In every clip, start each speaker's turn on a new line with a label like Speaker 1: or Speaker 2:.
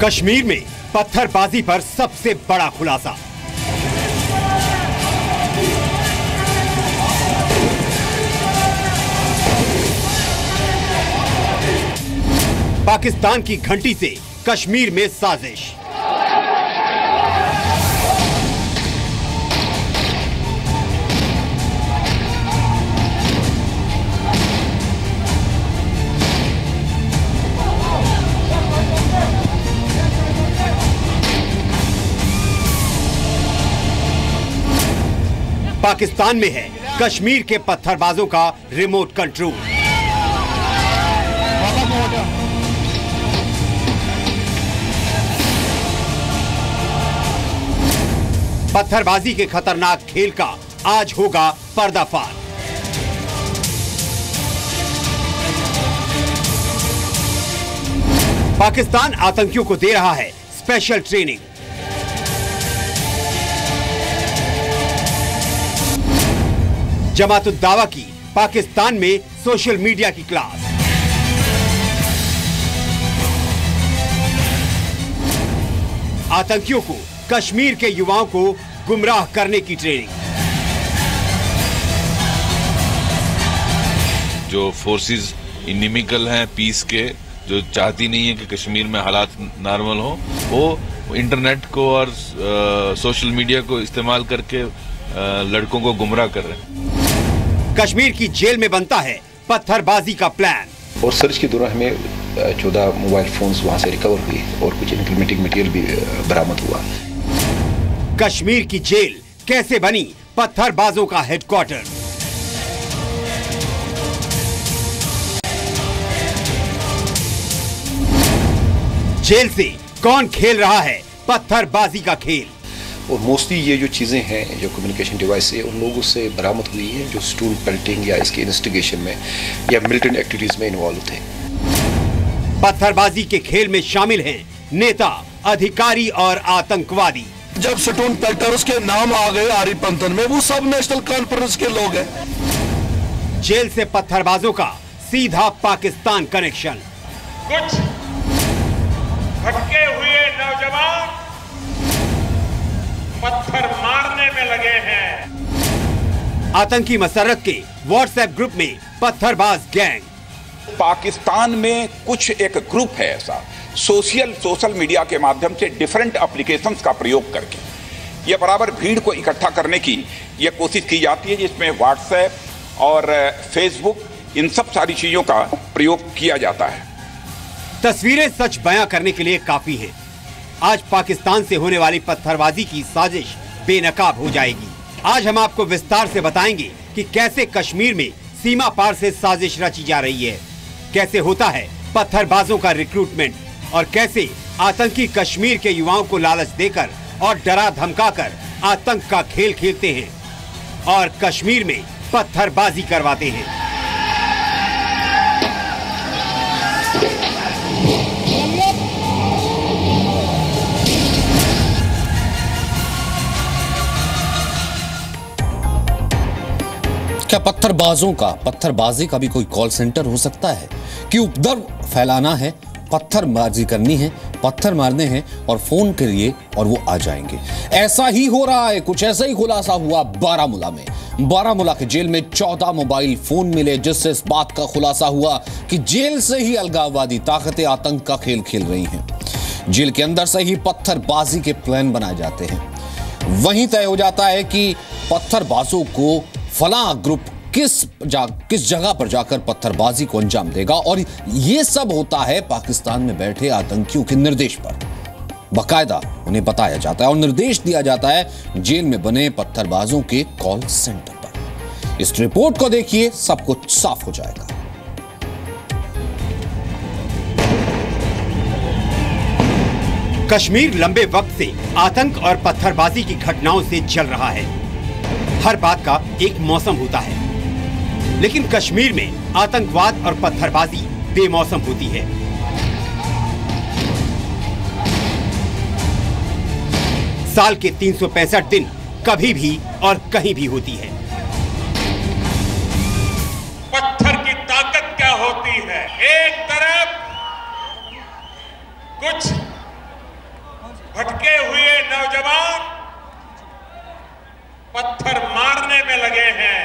Speaker 1: कश्मीर में पत्थरबाजी पर सबसे बड़ा खुलासा। पाकिस्तान की घंटी से कश्मीर में साजिश। पाकिस्तान में है कश्मीर के पत्थरबाजों का रिमोट कंट्रोल। पत्थरबाजी के खतरनाक खेल का आज होगा पर्दाफाश। पाकिस्तान आतंकियों को दे रहा है स्पेशल ट्रेनिंग। जमात उद दावा की पाकिस्तान में सोशल मीडिया की क्लास। आतंकियों को कश्मीर के युवाओं को गुमराह करने की ट्रेनिंग।
Speaker 2: जो फोर्सेस इनिमिकल हैं पीस के, जो चाहती नहीं है कि कश्मीर में हालात नॉर्मल हो, वो इंटरनेट को और सोशल मीडिया को इस्तेमाल करके लड़कों को गुमराह कर रहे हैं।
Speaker 1: कश्मीर की जेल में बनता है पत्थरबाजी का प्लान।
Speaker 3: और सर्च के दौरान हमें 14 मोबाइल फोन्स वहां से रिकवर हुए और कुछ इंक्रिमेंटिंग मटेरियल भी बरामद हुआ।
Speaker 1: कश्मीर की जेल कैसे बनी पत्थरबाजों का हेडक्वार्टर। जेल से कौन खेल रहा है पत्थरबाजी का खेल।
Speaker 3: और मोस्टली ये जो चीज़ें हैं, जो कम्युनिकेशन डिवाइस है, उन लोगों से बरामद हुई है जो स्टूल पेल्टिंग या इसके इन्वेस्टिगेशन में या मिलिटेंट एक्टिविटीज में इन्वॉल्व थे।
Speaker 1: पत्थरबाजी के खेल में शामिल हैं नेता, अधिकारी और आतंकवादी।
Speaker 4: जब स्टोन पेल्टर्स के नाम आ गए आरिपंथन में, वो सब नेशनल कॉन्फ्रेंस के लोग हैं।
Speaker 1: जेल से पत्थरबाजों का सीधा पाकिस्तान कनेक्शन।
Speaker 5: कुछ भटके हुए नौजवान पत्थर मारने में लगे हैं।
Speaker 1: आतंकी मसरत के व्हाट्सएप ग्रुप में पत्थरबाज गैंग।
Speaker 6: पाकिस्तान में कुछ एक ग्रुप है ऐसा, सोशल मीडिया के माध्यम से डिफरेंट एप्लीकेशंस का प्रयोग करके ये बराबर भीड़ को इकट्ठा करने की ये कोशिश की जाती है, जिसमें व्हाट्सएप और फेसबुक, इन सब सारी चीजों का प्रयोग किया जाता है।
Speaker 1: तस्वीरें सच बयां करने के लिए काफी हैं। आज पाकिस्तान से होने वाली पत्थरबाजी की साजिश बेनकाब हो जाएगी। आज हम आपको विस्तार से बताएंगे कि कैसे कश्मीर में सीमा पार से साजिश रची जा रही है, कैसे होता है पत्थरबाजों का रिक्रूटमेंट और कैसे आतंकी कश्मीर के युवाओं को लालच देकर और डरा धमकाकर आतंक का खेल खेलते हैं और कश्मीर में पत्थरबाजी करवाते हैं।
Speaker 7: क्या पत्थरबाजी का भी कोई कॉल सेंटर हो सकता है कि उपद्रव फैलाना है, पत्थरबाजी करनी है, पत्थर मारने हैं और फोन करिए और वो आ जाएंगे। ऐसा ही हो रहा है, कुछ ऐसा ही खुलासा हुआ बारामूला में। बारामूला के जेल में 14 मोबाइल फोन मिले, जिससे इस बात का खुलासा हुआ कि जेल से ही अलगाववादी ताकतें आतंक का खेल खेल रही हैं। जेल के अंदर से ही पत्थरबाजी के प्लान बनाए जाते हैं। वहीं तय हो जाता है कि पत्थरबाजों को फलां ग्रुप किस जगह पर जाकर पत्थरबाजी को अंजाम देगा, और यह सब होता है पाकिस्तान में बैठे आतंकियों के निर्देश पर। बाकायदा उन्हें बताया जाता है और निर्देश दिया जाता है जेल में बने पत्थरबाजों के कॉल सेंटर पर। इस रिपोर्ट को देखिए, सब कुछ साफ हो जाएगा।
Speaker 1: कश्मीर लंबे वक्त से आतंक और पत्थरबाजी की घटनाओं से जल रहा है। हर बात का एक मौसम होता है, लेकिन कश्मीर में आतंकवाद और पत्थरबाजी बेमौसम होती है। साल के 365 दिन कभी भी और कहीं भी होती है।
Speaker 5: पत्थर की ताकत क्या होती है? एक तरफ कुछ भटके हुए नौजवान पत्थर मारने में लगे हैं।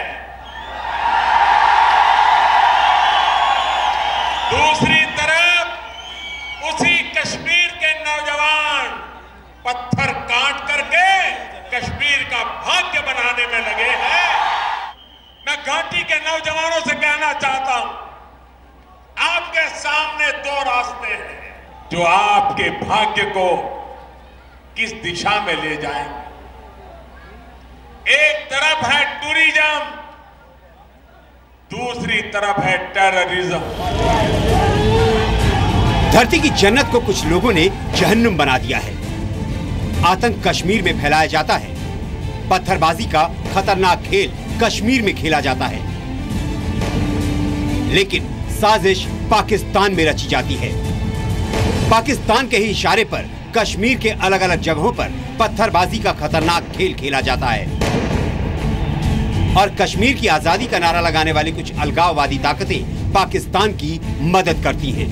Speaker 5: दूसरी तरफ उसी कश्मीर के नौजवान पत्थर काट करके कश्मीर का भाग्य बनाने में लगे हैं। मैं घाटी के नौजवानों से कहना चाहता हूं, आपके सामने दो रास्ते हैं जो आपके भाग्य को किस दिशा में ले जाएंगे। एक तरफ है टूरिज्म, दूसरी तरफ है टेररिज्म।
Speaker 1: धरती की जन्नत को कुछ लोगों ने जहन्नुम बना दिया है। आतंक कश्मीर में फैलाया जाता है। पत्थरबाजी का खतरनाक खेल कश्मीर में खेला जाता है, लेकिन साजिश पाकिस्तान में रची जाती है। पाकिस्तान के ही इशारे पर कश्मीर के अलग अलग जगहों पर पत्थरबाजी का खतरनाक खेल खेला जाता है और कश्मीर की आजादी का नारा लगाने वाली कुछ अलगाववादी ताकतें पाकिस्तान की मदद करती हैं।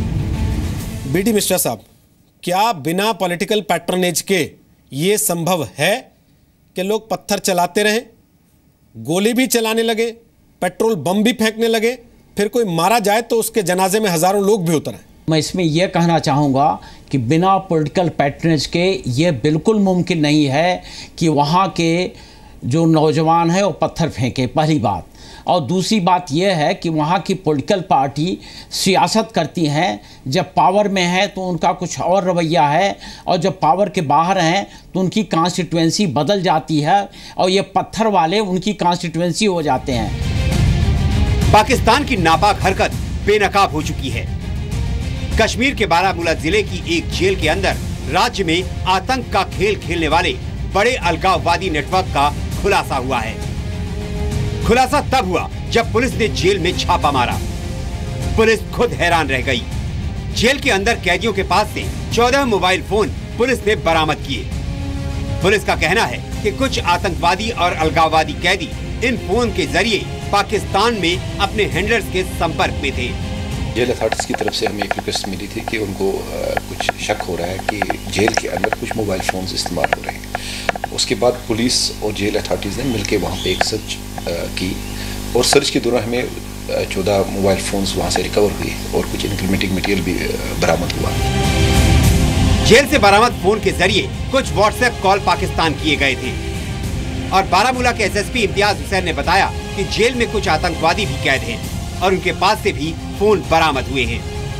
Speaker 8: बीडी मिश्रा साहब, क्या बिना पॉलिटिकल पैट्रनेज के ये संभव है कि लोग पत्थर चलाते रहें, गोली भी चलाने लगे, पेट्रोल बम भी फेंकने लगे, फिर कोई मारा जाए तो उसके जनाजे में हजारों लोग भी उतर आए?
Speaker 9: मैं इसमें यह कहना चाहूँगा कि बिना पॉलिटिकल पैट्रनेज के ये बिल्कुल मुमकिन नहीं है कि वहाँ के जो नौजवान हैं वो पत्थर फेंके, पहली बात। और दूसरी बात यह है कि वहाँ की पॉलिटिकल पार्टी सियासत करती हैं, जब पावर में है तो उनका कुछ और रवैया है, और जब पावर के बाहर हैं तो उनकी कॉन्स्टिट्यूएंसी बदल जाती है और ये पत्थर वाले उनकी कॉन्स्टिट्यूएंसी हो जाते हैं।
Speaker 1: पाकिस्तान की नापाक हरकत बेनकाब हो चुकी है। कश्मीर के बारामूला जिले की एक जेल के अंदर राज्य में आतंक का खेल खेलने वाले बड़े अलगाववादी नेटवर्क का खुलासा हुआ है। खुलासा तब हुआ जब पुलिस ने जेल में छापा मारा। पुलिस खुद हैरान रह गई। जेल के अंदर कैदियों के पास से 14 मोबाइल फोन पुलिस ने बरामद किए। पुलिस का कहना है कि कुछ आतंकवादी और अलगाववादी कैदी इन फोन के जरिए पाकिस्तान में अपने हैंडलर्स के संपर्क में थे।
Speaker 3: जेल अथॉरिटीज़ की तरफ से हमें एक रिक्वेस्ट मिली थी कि उनको कुछ शक हो रहा है कि जेल के अंदर कुछ मोबाइल फ़ोन्स इस्तेमाल हो रहे हैं। उसके बाद पुलिस और जेल अथॉरिटीज़ ने मिलकर वहाँ पे एक सर्च की और सर्च के दौरान हमें 14 मोबाइल फ़ोन्स वहाँ से रिकवर हुए और कुछ इंक्रीमेंटिंग मटेरियल भी बरामद हुआ।
Speaker 1: जेल से बरामद फोन के जरिए कुछ व्हाट्सएप कॉल पाकिस्तान किए गए थे और बारामूला के एसएसपी इम्तियाज हुसैन ने बताया कि जेल में कुछ आतंकवादी भी कैद हैं और उनके पास से भी फोन बरामद हुए हैं।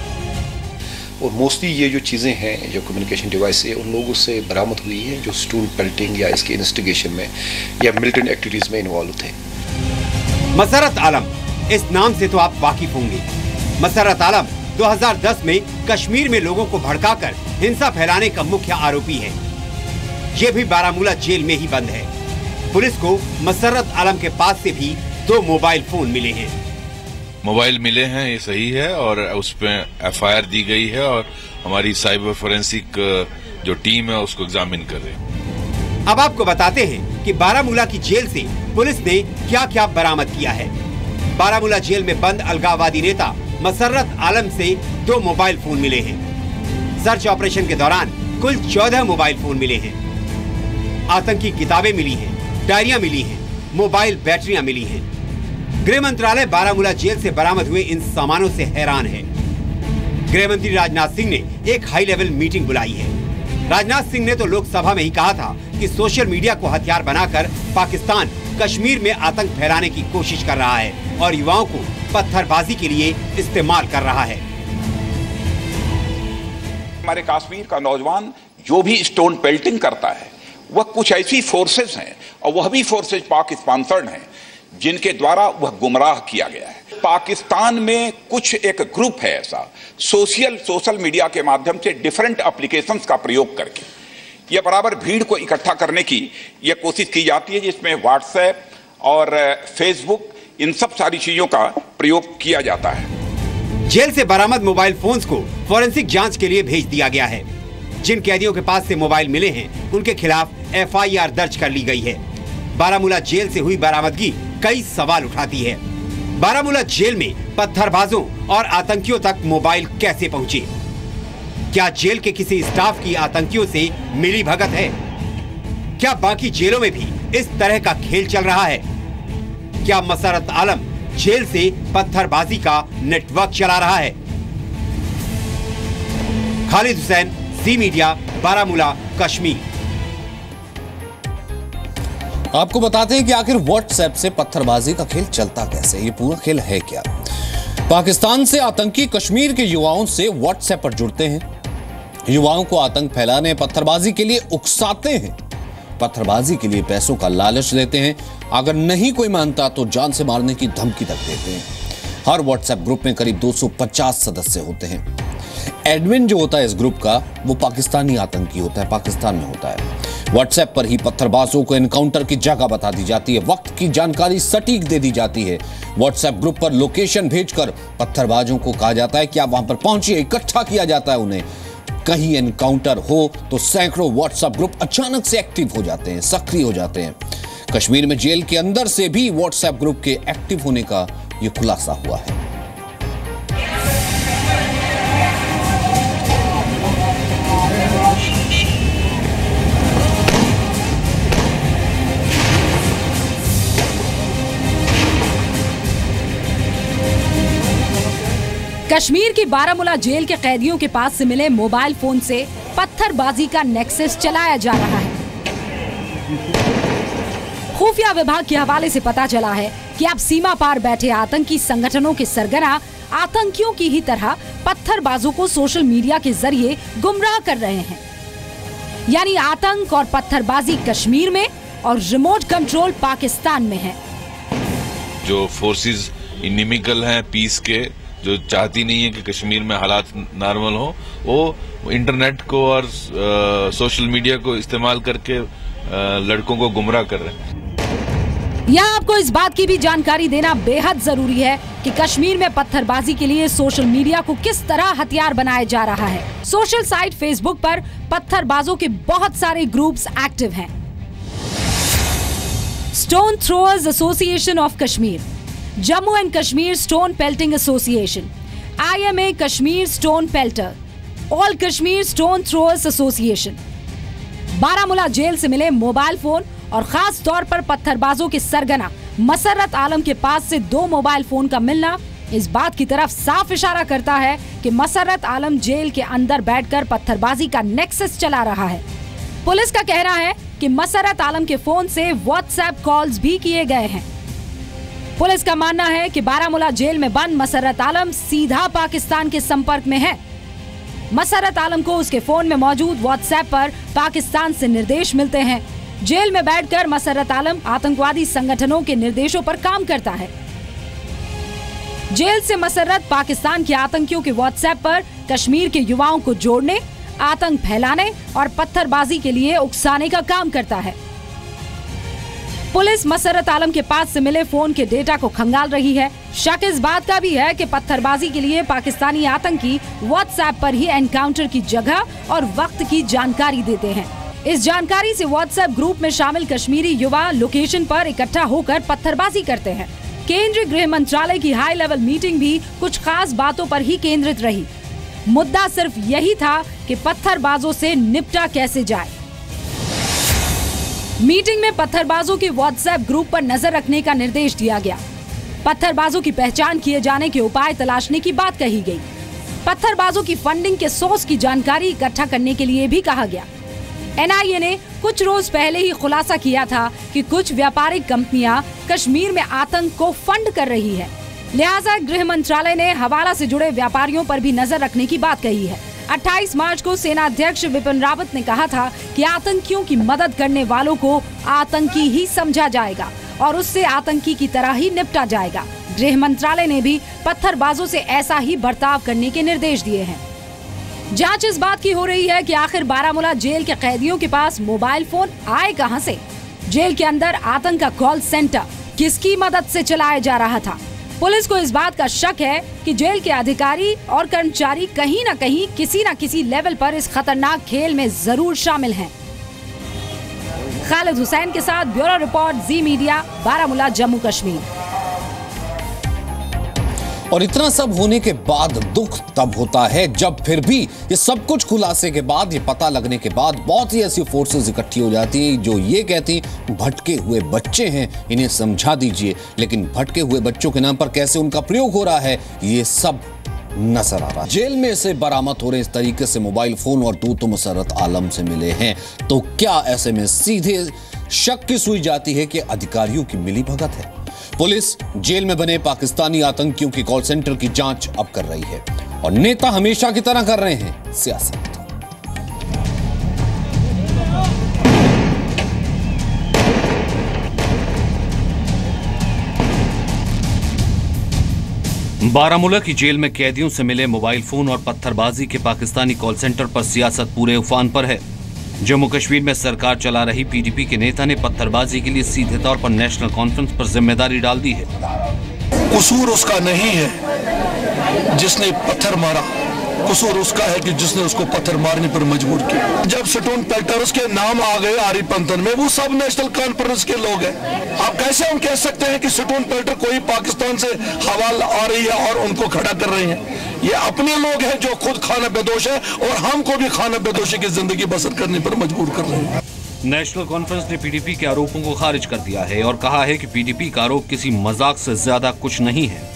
Speaker 3: और मोस्टली ये जो चीज़ें हैं, जो कम्युनिकेशन डिवाइस है, उन लोगों से बरामद हुई है जो स्टून पेल्टिंग या इसके इन्वेस्टिगेशन में या मिलिटेंट एक्टिविटीज़ में इन्वॉल्व थे।
Speaker 1: मसर्रत आलम, इस नाम से तो आप वाकिफ होंगे। मसर्रत आलम 2010 में कश्मीर में लोगों को भड़काकर हिंसा फैलाने का मुख्य आरोपी है। ये भी बारामूला जेल में ही बंद है। पुलिस को मसर्रत आलम के पास से भी 2 मोबाइल फोन मिले हैं।
Speaker 2: मोबाइल मिले हैं, ये सही है, और उस पर एफआईआर दी गई है और हमारी साइबर फोरेंसिक जो टीम है उसको एग्जामिन कर रही है।
Speaker 1: अब आपको बताते हैं कि बारामूला की जेल से पुलिस ने क्या क्या बरामद किया है। बारामूला जेल में बंद अलगाववादी नेता मसर्रत आलम से 2 मोबाइल फोन मिले हैं। सर्च ऑपरेशन के दौरान कुल 14 मोबाइल फोन मिले हैं। आतंकी किताबें मिली हैं, डायरियां मिली हैं, मोबाइल बैटरियां मिली हैं। गृह मंत्रालय बारामूला जेल से बरामद हुए इन सामानों से हैरान है। गृह मंत्री राजनाथ सिंह ने एक हाई लेवल मीटिंग बुलाई है। राजनाथ सिंह ने तो लोकसभा में ही कहा था कि सोशल मीडिया को हथियार बनाकर पाकिस्तान कश्मीर में आतंक फैलाने की कोशिश कर रहा है और युवाओं को पत्थरबाजी के लिए इस्तेमाल कर रहा है।
Speaker 6: हमारे कश्मीर का नौजवान जो भी स्टोन पेल्टिंग करता है वह कुछ ऐसी फोर्सेस हैं और वह भी फोर्सेस पाक स्पॉन्सर्ड हैं जिनके द्वारा वह गुमराह किया गया है। पाकिस्तान में कुछ एक ग्रुप है ऐसा सोशल मीडिया के माध्यम से डिफरेंट एप्लीकेशंस का प्रयोग करके यह बराबर भीड़ को इकट्ठा करने की यह कोशिश की जाती है, जिसमें व्हाट्सएप और फेसबुक इन सब सारी चीजों का प्रयोग किया जाता है।
Speaker 1: जेल से बरामद मोबाइल फोन्स को फोरेंसिक जांच के लिए भेज दिया गया है। जिन कैदियों के पास से मोबाइल मिले हैं उनके खिलाफ एफआईआर दर्ज कर ली गई है। बारामूला जेल से हुई बरामदगी कई सवाल उठाती है। बारामूला जेल में पत्थरबाजों और आतंकियों तक मोबाइल कैसे पहुंचे? क्या जेल के किसी स्टाफ की आतंकियों से मिली भगत है? क्या बाकी जेलों में भी इस तरह का खेल चल रहा है? क्या मसरत आलम जेल से पत्थरबाजी का नेटवर्क चला रहा है? खालिद हुसैन, जी मीडिया, बारामूला, कश्मीर।
Speaker 7: आपको बताते हैं कि आखिर व्हाट्सएप से पत्थरबाजी का खेल चलता कैसे, ये पूरा खेल है क्या। पाकिस्तान से आतंकी कश्मीर के युवाओं से व्हाट्सएप पर जुड़ते हैं, युवाओं को आतंक फैलाने, पत्थरबाजी के लिए उकसाते हैं, पत्थरबाजी के लिए पैसों का लालच देते हैं, अगर नहीं कोई मानता तो जान से मारने की धमकी तक देते हैं। हर व्हाट्सएप ग्रुप में करीब 250 सदस्य होते हैं। एडमिन जो होता है इस ग्रुप का वो पाकिस्तानी आतंकी होता है, पाकिस्तान में होता है। व्हाट्सएप पर ही पत्थरबाजों को एनकाउंटर की जगह बता दी जाती है, वक्त की जानकारी सटीक दे दी जाती है। व्हाट्सएप ग्रुप पर लोकेशन भेजकर पत्थरबाजों को कहा जाता है कि आप वहां पर पहुंचिए, इकट्ठा किया जाता है उन्हें। कहीं एनकाउंटर हो तो सैकड़ों व्हाट्सएप ग्रुप अचानक से एक्टिव हो जाते हैं, सक्रिय हो जाते हैं। कश्मीर में जेल के अंदर से भी व्हाट्सएप ग्रुप के एक्टिव होने का यह खुलासा हुआ है।
Speaker 10: कश्मीर की बारामूला जेल के कैदियों के पास से मिले मोबाइल फोन से पत्थरबाजी का नेक्सस चलाया जा रहा है। खुफिया विभाग के हवाले से पता चला है कि अब सीमा पार बैठे आतंकी संगठनों के सरगना आतंकियों की ही तरह पत्थरबाजों को सोशल मीडिया के जरिए गुमराह कर रहे हैं। यानी आतंक और पत्थरबाजी कश्मीर में और रिमोट कंट्रोल पाकिस्तान में है।
Speaker 2: जो फोर्सेस इनिमिकल हैं पीस के, जो चाहती नहीं है कि कश्मीर में हालात नॉर्मल हो, वो इंटरनेट को और सोशल मीडिया को इस्तेमाल करके लड़कों को गुमराह कर रहे हैं।
Speaker 10: यहाँ आपको इस बात की भी जानकारी देना बेहद जरूरी है कि कश्मीर में पत्थरबाजी के लिए सोशल मीडिया को किस तरह हथियार बनाया जा रहा है। सोशल साइट फेसबुक पर पत्थरबाजों के बहुत सारे ग्रुप्स एक्टिव हैं। Stone throwers association of Kashmir, Jammu and Kashmir stone pelting association, IMA Kashmir stone pelter, all Kashmir stone throwers association. Baramulla jail से मिले मोबाइल फोन और खास तौर पर पत्थरबाजों के सरगना मसरत आलम के पास से 2 मोबाइल फोन का मिलना इस बात की तरफ साफ इशारा करता है कि मसरत आलम जेल के अंदर बैठकर पत्थरबाजी का नेक्सस चला रहा है। पुलिस का कहना है कि मसरत आलम के फोन से व्हाट्सएप कॉल्स भी किए गए हैं। पुलिस का मानना है कि बारामूला जेल में बंद मसरत आलम सीधा पाकिस्तान के संपर्क में है। मसरत आलम को उसके फोन में मौजूद व्हाट्सएप पर पाकिस्तान से निर्देश मिलते हैं। जेल में बैठकर मसरत आलम आतंकवादी संगठनों के निर्देशों पर काम करता है। जेल से मसरत पाकिस्तान के आतंकियों के व्हाट्सएप पर कश्मीर के युवाओं को जोड़ने, आतंक फैलाने और पत्थरबाजी के लिए उकसाने का काम करता है। पुलिस मसरत आलम के पास से मिले फोन के डेटा को खंगाल रही है। शक इस बात का भी है कि पत्थरबाजी के लिए पाकिस्तानी आतंकी व्हाट्सएप पर ही एनकाउंटर की जगह और वक्त की जानकारी देते हैं। इस जानकारी से व्हाट्सएप ग्रुप में शामिल कश्मीरी युवा लोकेशन पर इकट्ठा होकर पत्थरबाजी करते हैं। केंद्रीय गृह मंत्रालय की हाई लेवल मीटिंग भी कुछ खास बातों पर ही केंद्रित रही। मुद्दा सिर्फ यही था कि पत्थरबाजों से निपटा कैसे जाए। मीटिंग में पत्थरबाजों के व्हाट्सएप ग्रुप पर नजर रखने का निर्देश दिया गया। पत्थरबाजों की पहचान किए जाने के उपाय तलाशने की बात कही गई। पत्थरबाजों की फंडिंग के सोर्स की जानकारी इकट्ठा करने के लिए भी कहा गया। NIA ने कुछ रोज पहले ही खुलासा किया था कि कुछ व्यापारिक कंपनियां कश्मीर में आतंक को फंड कर रही है। लिहाजा गृह मंत्रालय ने हवाला से जुड़े व्यापारियों पर भी नजर रखने की बात कही है। 28 मार्च को सेना अध्यक्ष विपिन रावत ने कहा था कि आतंकियों की मदद करने वालों को आतंकी ही समझा जाएगा और उससे आतंकी की तरह ही निपटा जाएगा। गृह मंत्रालय ने भी पत्थरबाजों से ऐसा ही बर्ताव करने के निर्देश दिए हैं। जांच इस बात की हो रही है कि आखिर बारामूला जेल के कैदियों के पास मोबाइल फोन आए कहां से। जेल के अंदर आतंक का कॉल सेंटर किसकी मदद से चलाया जा रहा था। पुलिस को इस बात का शक है कि जेल के अधिकारी और कर्मचारी कहीं न कहीं किसी न किसी लेवल पर इस खतरनाक खेल में जरूर शामिल हैं। खालिद हुसैन के साथ bureau report, Zee media, Baramulla, Jammu Kashmir.
Speaker 7: और इतना सब होने के बाद दुख तब होता है जब फिर भी ये सब कुछ खुलासे के बाद, ये पता लगने के बाद बहुत ही ऐसी फोर्सेस इकट्ठी हो जाती हैं जो ये कहती भटके हुए बच्चे हैं, इन्हें समझा दीजिए। लेकिन भटके हुए बच्चों के नाम पर कैसे उनका प्रयोग हो रहा है ये सब नजर आ रहा है। जेल में से बरामद हो रहे इस तरीके से मोबाइल फोन और 2 तो मुसर्रत आलम से मिले हैं, तो क्या ऐसे में सीधे शक की सुई जाती है कि अधिकारियों की मिलीभगत है। पुलिस जेल में बने पाकिस्तानी आतंकियों की कॉल सेंटर की जांच अब कर रही है और नेता हमेशा की तरह कर रहे हैं सियासत।
Speaker 11: बारामूला की जेल में कैदियों से मिले मोबाइल फोन और पत्थरबाजी के पाकिस्तानी कॉल सेंटर पर सियासत पूरे उफान पर है। जम्मू कश्मीर में सरकार चला रही पीडीपी के नेता ने पत्थरबाजी के लिए सीधे तौर पर नेशनल कॉन्फ्रेंस पर जिम्मेदारी डाल दी है।
Speaker 4: कसूर उसका नहीं है जिसने पत्थर मारा, कसूर उसका है कि जिसने उसको पत्थर मारने पर मजबूर किया। जब स्टोन पेल्टर्स के नाम आ गए आरिपंथन में, वो सब नेशनल कॉन्फ्रेंस के लोग हैं। आप कैसे हम कह सकते हैं कि स्टोन पेल्टर कोई पाकिस्तान से हवाला आ रही है और उनको खड़ा कर रहे हैं? ये अपने लोग हैं जो खुद खाना बेदोश है और हमको भी खाना बेदोशी की जिंदगी बसर करने पर मजबूर कर रहे हैं।
Speaker 11: नेशनल कॉन्फ्रेंस ने पीडीपी के आरोपों को खारिज कर दिया है और कहा है कि पीडीपी का आरोप किसी मजाक से ज्यादा कुछ नहीं है।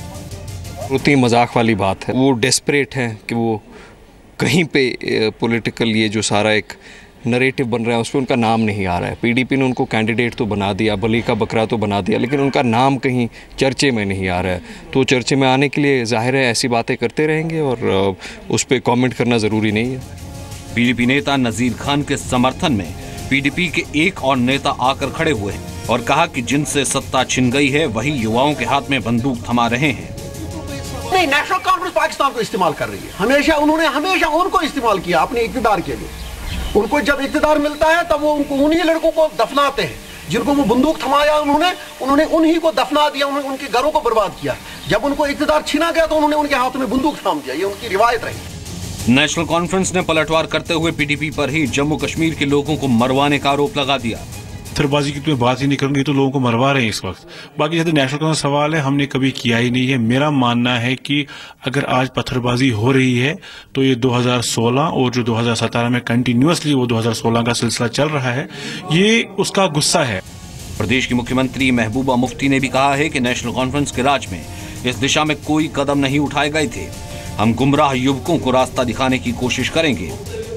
Speaker 12: उतनी मजाक वाली बात है। वो डेस्परेट हैं कि वो कहीं पे पॉलिटिकल ये जो सारा एक नरेटिव बन रहा है उस पर उनका नाम नहीं आ रहा है। पीडीपी ने उनको कैंडिडेट तो बना दिया, बली का बकरा तो बना दिया, लेकिन उनका नाम कहीं चर्चे में नहीं आ रहा है। तो चर्चे में आने के लिए जाहिर है ऐसी बातें करते रहेंगे और उस पर कमेंट करना ज़रूरी नहीं है।
Speaker 11: पीडीपी नेता नजीर खान के समर्थन में पीडीपी के एक और नेता आकर खड़े हुए हैं और कहा कि जिनसे सत्ता छिन गई है वही युवाओं के हाथ में बंदूक थमा रहे हैं।
Speaker 13: नहीं, नेशनल कॉन्फ्रेंस पाकिस्तान को इस्तेमाल कर रही है। हमेशा उनको इस्तेमाल किया अपने इक़्तिदार के लिए। उनको जब इक़्तिदार मिलता है तब वो उनको उन्हीं लड़कों को दफनाते हैं जिनको वो बंदूक थमाया उन्होंने उन्हीं को दफना दिया, उनके घरों को बर्बाद किया। जब उनको इक़्तिदार छीना गया तो उन्होंने उनके हाथ में बंदूक थाम दिया। ये उनकी रिवायत रही।
Speaker 11: नेशनल कॉन्फ्रेंस ने पलटवार करते हुए पीडीपी पर ही जम्मू कश्मीर के लोगों को मरवाने का आरोप लगा दिया।
Speaker 14: पत्थरबाजी की तो मैं बात ही नहीं करूंगी, तो लोगों को मरवा रहे हैं इस वक्त। बाकी जैसे नेशनल कॉन्फ्रेंस सवाल है, हमने कभी किया ही नहीं है। मेरा मानना है कि अगर आज पत्थरबाजी हो रही है तो ये 2016 और जो 2017 में कंटिन्यूअसली वो 2016 का सिलसिला चल रहा है, ये उसका गुस्सा है।
Speaker 11: प्रदेश की मुख्यमंत्री महबूबा मुफ्ती ने भी कहा है कि नेशनल कॉन्फ्रेंस के राज में इस दिशा में कोई कदम नहीं उठाए गए थे। हम गुमराह युवकों को रास्ता दिखाने की कोशिश करेंगे।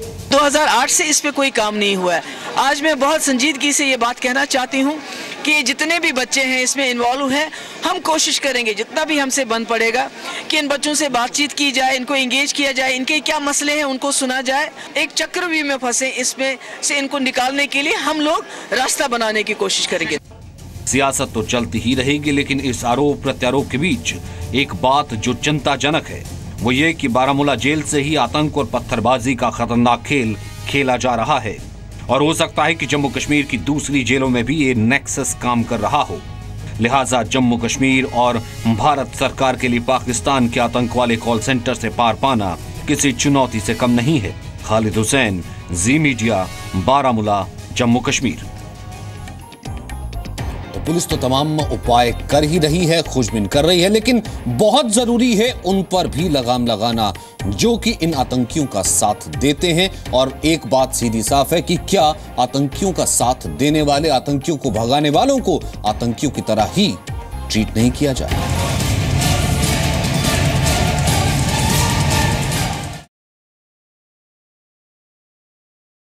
Speaker 15: 2008 से इस पे कोई काम नहीं हुआ है। आज मैं बहुत संजीदगी से ये बात कहना चाहती हूँ कि जितने भी बच्चे हैं इसमें इन्वॉल्व हैं, हम कोशिश करेंगे जितना भी हमसे बन पड़ेगा कि इन बच्चों से बातचीत की जाए, इनको एंगेज किया जाए, इनके क्या मसले हैं उनको सुना जाए। एक चक्रव्यूह में फंसे इसमें से इनको निकालने के लिए हम लोग रास्ता बनाने की कोशिश करेंगे।
Speaker 11: सियासत तो चलती ही रहेगी, लेकिन इस आरोप प्रत्यारोप के बीच एक बात जो चिंताजनक है वो ये कि बारामूला जेल से ही आतंक और पत्थरबाजी का खतरनाक खेल खेला जा रहा है और हो सकता है कि जम्मू कश्मीर की दूसरी जेलों में भी ये नेक्सस काम कर रहा हो। लिहाजा जम्मू कश्मीर और भारत सरकार के लिए पाकिस्तान के आतंक वाले कॉल सेंटर से पार पाना किसी चुनौती से कम नहीं है। खालिद हुसैन, जी मीडिया, बारामूला, जम्मू कश्मीर।
Speaker 7: पुलिस तो तमाम उपाय कर ही रही है, खोजबीन कर रही है, लेकिन बहुत जरूरी है उन पर भी लगाम लगाना जो कि इन आतंकियों का साथ देते हैं। और एक बात सीधी साफ है कि क्या आतंकियों का साथ देने वाले, आतंकियों को भगाने वालों को आतंकियों की तरह ही ट्रीट नहीं किया जाए।